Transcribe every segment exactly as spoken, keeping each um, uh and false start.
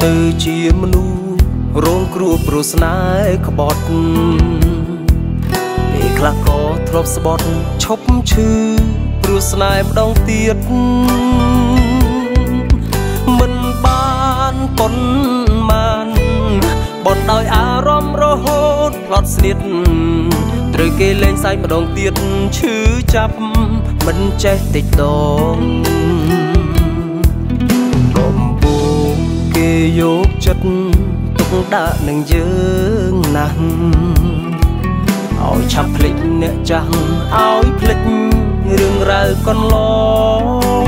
ទៅជាមនុស្សរងគ្រោះព្រោះស្នេហ៍ក្បត់ពេលខ្លះក៏ធ្លាប់ស្បត់ឈប់ឈឺព្រោះស្នេហ៍ម្ដងទៀតមិនបានប៉ុន្មានបនដោយអារម្មណ៍រហូតផ្លត់ស្នៀតត្រូវគេលេងសើចម្ដងទៀតឈឺចាប់មិនចេះតិចដងដំបូងគេយកចិត្តទុកដាក់នឹងយើងណាស់ឲ្យឆាប់ភ្លេចអ្នកចាស់ឲ្យភ្លេចរឿងរ៉ាវកន្លង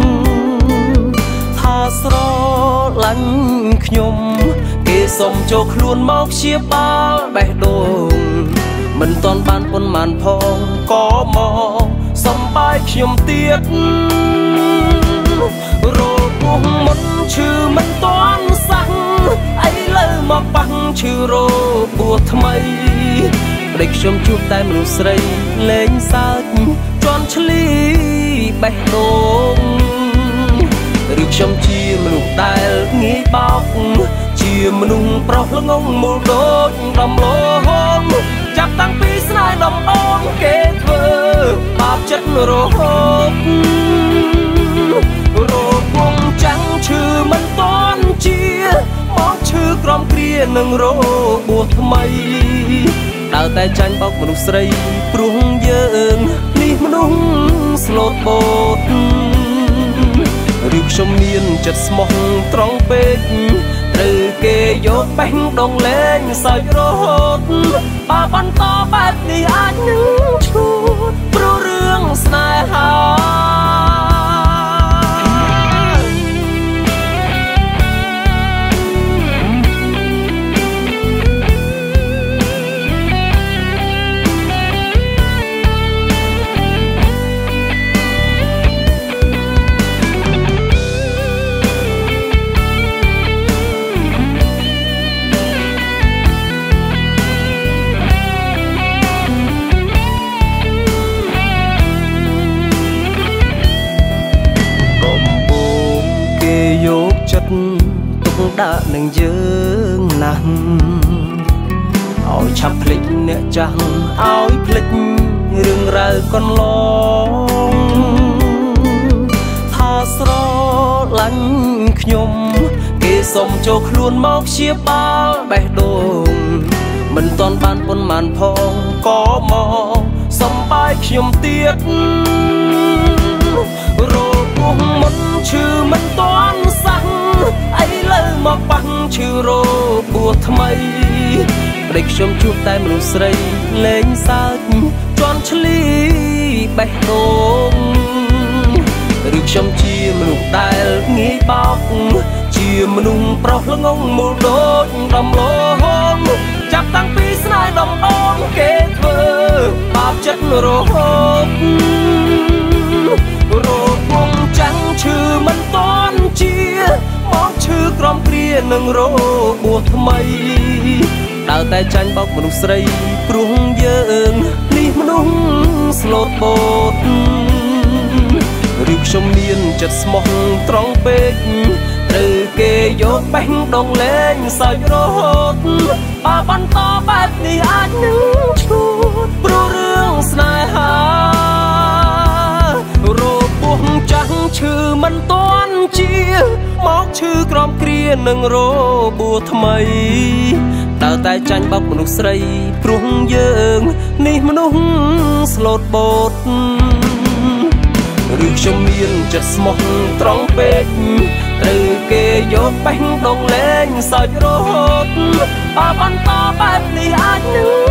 ថាស្រឡាញ់ខ្ញុំគេសុំចូលខ្លួនមកព្យាបាលបេះដូងមិនទាន់បានប៉ុន្មានផងក៏មកសំបាយខ្ញុំទៀតរោគពោះមុនឈឺមិនទាន់សាំងអីលើមកប៉ះឈឺរោគពោះថ្មីព្រៃខ្ញុំជួបតែមនុស្សស្រីលេងសើចជន់ឈ្លីបេះដូងឬខ្ញុំជាមនុស្សដែលងាយបោកជាមនុស្សប្រុសល្ងងមូលដូចដំឡូងចាប់តាំងពីស្នេហ៍ដំបូងគេធ្វើបាបចិត្តរហូតរោគវងចាំងឈឺមិនទាន់ជាមកឈឺក្រំគ្រានឹងរោគបួសថ្មីដើរតែចាញ់បោកមនុស្សស្រីព្រោះយើងនេះមនុស្សស្លូតបូតឬខ្ញុំមានចិត្តស្មោះត្រង់ពេកត្រូវគេយកបេះដូងលេងសើចរហូតបើបន្តបែបនេះអាចនឹងឈួតព្រោះរឿងស្នេហាយកចិត្តទុកដាក់នឹងយើងណាស់ឲ្យឆាប់ភ្លេចអ្នកចាស់ឲ្យភ្លេចរឿងរ៉ាវកន្លងថាស្រឡាញ់ខ្ញុំគេសុំចូលខ្លួនមកព្យាបាលបេះដូងមិនទាន់បានប៉ុន្មានផងក៏មកសំបាយខ្ញុំទៀតរោគពោះមុនឈឺមិនទាន់សាំងអីលើមកប៉ះឈឺរោគបួសថ្មីព្រៃខ្ញុំជួបតែមនុស្សស្រីលេងសើចជន់ឈ្លីបេះដូងឬខ្ញុំជាមនុស្សដែលងាយបោកជាមនុស្សប្រុសល្ងងមូលដូចដំឡូងចាប់តាំងពីស្នេហ៍ដំបូងគេធ្វើបាបចិត្តរហូតរោគវងចាំងឈឺមិនទាន់ជាមកឈឺក្រំគ្រានឹងរោគបួសថ្មីដើរតែចាញ់បោកមនុស្សស្រីព្រោះយើងនេះមនុស្សស្លូតបូតឬខ្ញុំមានចិត្តស្មោះត្រង់ពេកត្រូវគេយកបេះដូងលេងសើចរហូតបើបន្តបែបនេះអាចនឹងឈួតព្រោះរឿងស្នេហារោគពោះចាស់ឈឺមិនទាន់ជាមកឈឺក្រំគ្រានឹងរោគបួសថ្មីដើរតែចាញ់បោកមនុស្សស្រីព្រោះយើងនេះមនុស្សស្លូតបូតឬខ្ញុំមានចិត្តស្មោះត្រង់ពេកត្រូវគេយកបេះដូងលេងសើចរហូតបើបន្តបែបនេះអាចនឹង